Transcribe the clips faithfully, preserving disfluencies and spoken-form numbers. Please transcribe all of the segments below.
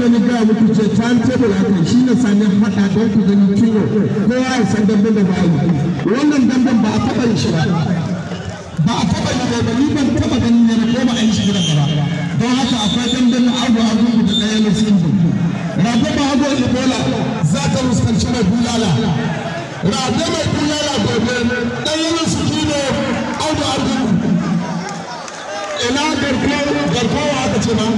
da na gaya muku ce time table haka shi ne sani haɗa don ku gani kilo kowa ya san dambe da ba yi wannan damben ba a taɓa yi shi ba ba a taɓa yi ba ni ban taɓa ganin ne ko ba a yi shi gidan gaba don haka akwai damben abu abu da ɗaya na sinji rabe ba abu ebola za ta fuskanci mai bulala rabe mai bulala gobe ɗaya na su kilo abu abu ina garkowa aka ce ba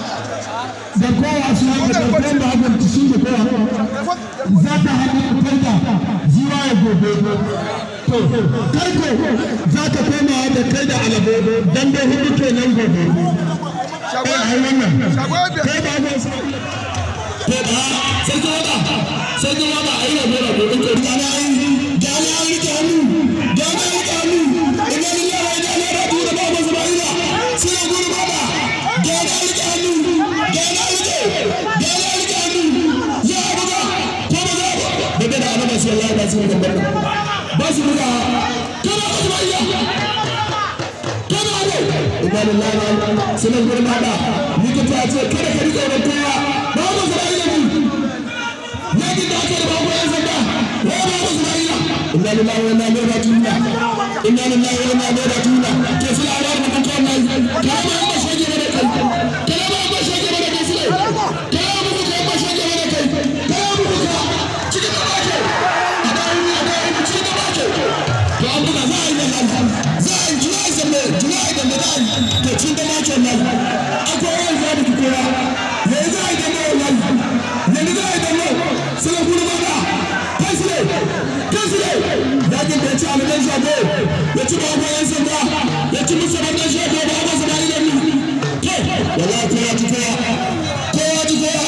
garkowa su haka garkowa da haka su da kowa za ta haɗu da ziwa ya gobe to karko za ka koma da kai da alabo dan da hudu ke nan gobe eh ai wannan kai ba ga sai to ba sai ka wada sai ka wada ai na gora gobe to da na ai da na ai da hannu da na ai da hannu ina lillahi wa inna ilaihi raji'un da babu zubaira sai ya gura baba da na ai da hannu da na ai da da na ai da hannu ya buga ko ba da da annabi sallallahu alaihi wasallam ba su buga kana zubaira kana ne inna lillahi wa inna ilaihi sunan gurin baba muke ta ce kada ka rike wannan kowa babu zubaira ne ne da ake da babu yan sanda wa babu zubaira inna lillahi wa inna ilaihi raji'un inna lillahi wa inna ilaihi raji'un ke suna da mutum kan nan ka ba ba shege da kai ka ba ba shege da kai sai ka ba mu ka ba shege da kai ka mu ka cikin da bake adan adan cikin da bake to an buga za a yi da za a yi juma'a zambe juma'a da medal to cikin da bake nan akwai wani zabi ki kowa ne za a yi da mai ne ne za a yi da mai sai ku ba da kai sai kai sai dakin da ci aladan shago ya ci babu yan sanda ya ci musa ban shago ba ba sabani da ni to wallahi ko ya ci kowa ko ya ci kowa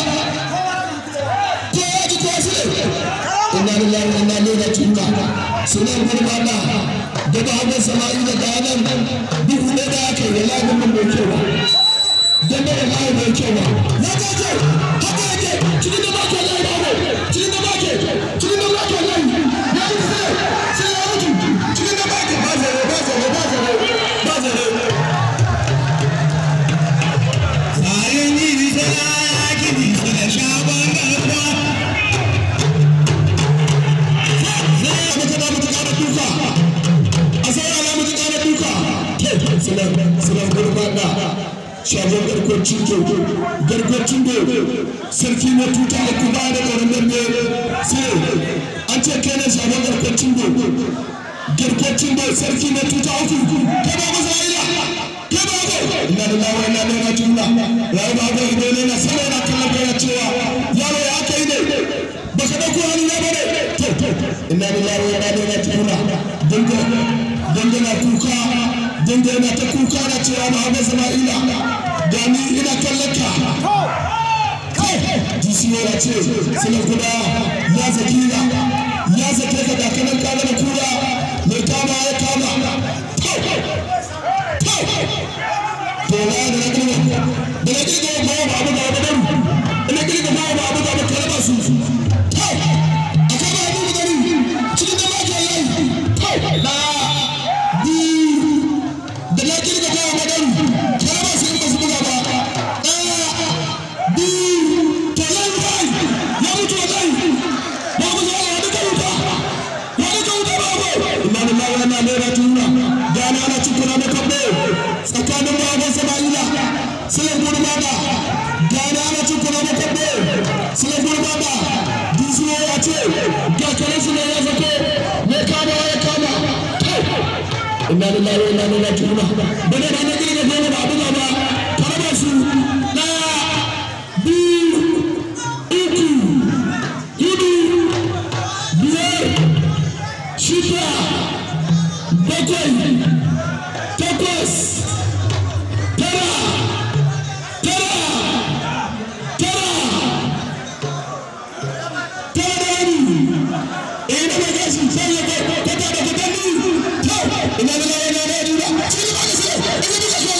ko ya ci kowa sai inna lillahi wa inna ilaihi raji'un sunan gurbana da ba ba sabani da ganan duk da da ake wallahi mun bai kewa dan da wallahi bai kewa ya ga ce haka yake cikin da ba ke wallahi babu cikin da ba ke cikin da ba ke wallahi ya yi sai sai ya mutu cikin da ba ke ba zare ba zare ba zare ba zare sai ni sai ki ni sai shaban garba sai mutu da mutu da duka a sai ala mutu da duka salam salam gurbana shagon garkocin do garkocin do sarki na tuta da kuma da garin ne sai an ce kai ne shagon garkocin do garkocin do sarki na tuta uku kai ba masa ila kai ba ga inna lillahi wa inna ilaihi raji'un ya ba ga ido ne na sai na kallon ga cewa yaro ya kai ne baka dauko hannu na bane to inna lillahi wa inna ilaihi raji'un danga danga na kuka danga yana ta kuka da cewa ba ga Sama'ila gani ina kallon ka kai jisiyo ya ce suna guda ya zakira ya zake ka da kanan kana da kura mai kama ya kama to na da na gina da na gina ba ba abu da abu ina gina ba ba abu da abu kalaba su to a kama abu da gari cikin da ba ke yayi to na di da na gina ba ba da kalaba su ba su buga ba di to lai bai ya mutu wallahi ba mu zo ya duka wuta ya duka wuta ba ba inna lillahi wa inna ilaihi raji'un da na ana cikin da kabbe tsakanin baban Sama'ila sai gurba da da na ana cikin da kabbe sai gurba da disiyo ya ce ga kare su ne ya zako me kama ya kama inna lillahi wa inna ilaihi raji'un bane ba ne gina da ba abu ba karaba su daya biyu uku hudu biyar shida bakwai takwas tara tara tara tara ina da gashi sai ya ga ta da ta ni to ina da ina da ina cikin ba sai ina da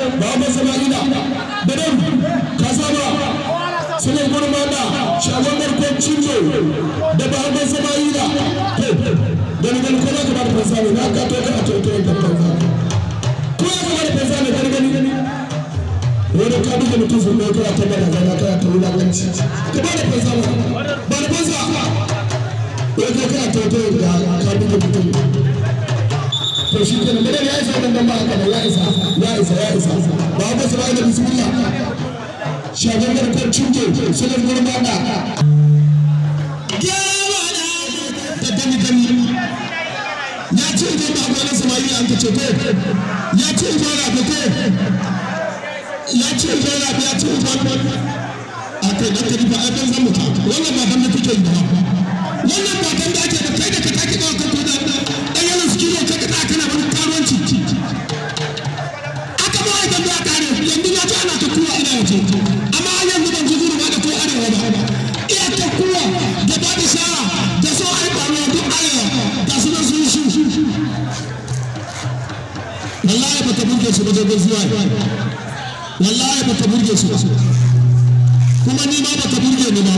ba ba sama'ila badam kasaba sunan gurma da shagon garkon cinzo da ba ba sama'ila gani gani ko za ka ba da fansa ne na ka to ka a to to da fansa ko ya ka ba da fansa ne gani gani wani ka duka mutum sun mai kara ta bada zama kara ta wulakanci ka ba da fansa ba ba da fansa wani ka kara to to da ka duka mutum to shi ke nan ya isa wannan ba haka ya isa ya isa ya isa ba ba su ba da bismillah shagon garkon cinje sunan gurma da yawa da dami dami ya ce idan ba ba na samari an ka ce ko ya ce idan ra ko ya ce idan ra ya ce idan a kai da kadi ba a ban zan mutu wannan ba dan da kike yi ba wannan ba dan da ake da kai da ka take da kanku da ayyana skilo ka ka kana wani karuwanci aka ba idan da kare yanzu ya ji ana ta kuwa ina yace amma yanzu ban ji zuru ba da ko arewa ba iya ta kuwa da ba da shara da so ai ba ne duk arewa da su da sun shi wallahi ba ta burge su ba da zuwa wallahi ba ta burge su kuma ni ma ba ta burge ni ba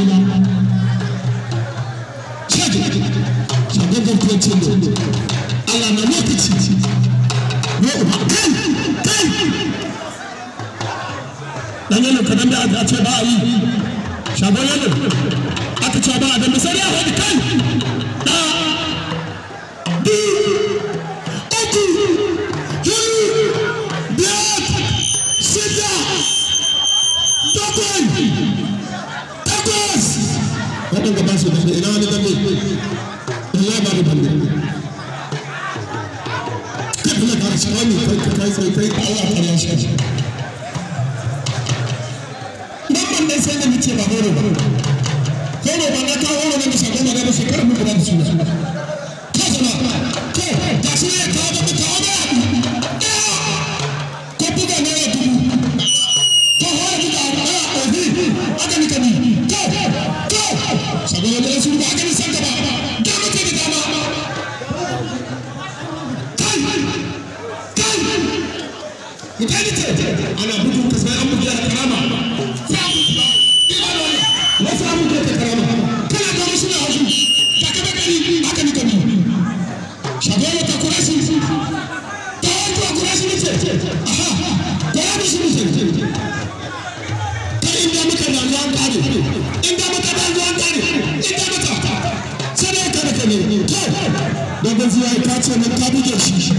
shaje shagon garkuwancin ne Allah na lokaci ne kai kai dan yana kadan da aka ce ba a yi shagon yana aka ce ba a da misali a wani kai da di uku hudu biyar shida bakwai takwas waɗanda ba su dambe ina wani dambe Allah ba da dambe kai kuma ka shi wani kai kai sai kai Allah ta ya shi nan ban sai da nace ba horo ba horo ba na ka horo ne shagon da da shekara mu da su ka zama ko da shi ya kawo da ta wani ko buga ne ya dubu ko horo da a obi aka ni kani ko ko shagon da su ba aka ni san ba da muke da dama kai kai idan ce ana bugun ka sai an buga karama wasu abubuwa ta karama kana da wasu na wasu ta kaba gari haka ni kami shagowa ta kurashi ta wanzu a kurashi ne ce aha ta yabi shi ne ce ta inda muka da ruwan kare inda muka da ruwan kare inda muka sai da ka da kane to dogon zuwa ka ce nan ka buge shi